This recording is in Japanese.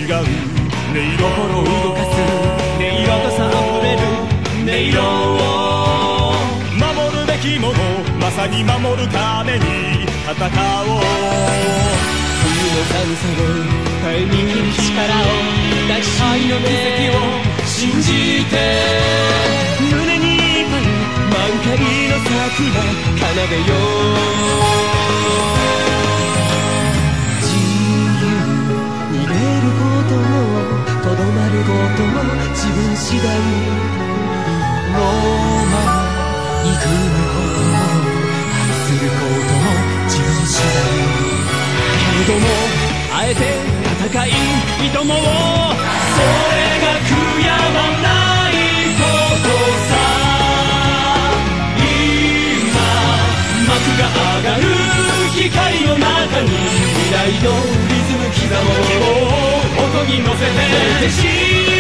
う音色、心を動かす音色とさあふれる音色を守るべきもの、まさに守るために戦おう。冬の寒さを耐えに切る力を抱き愛の奇跡を信じて胸にいっぱい満開の桜奏でよう。自由に逃げることもとどまることも自分次第。ローマに行くことも愛することも自分次第。けれどもあえて戦い挑もう。それが悔やまないことさ。今幕が上がる光の中に未来のリズム刻もう。音に乗せて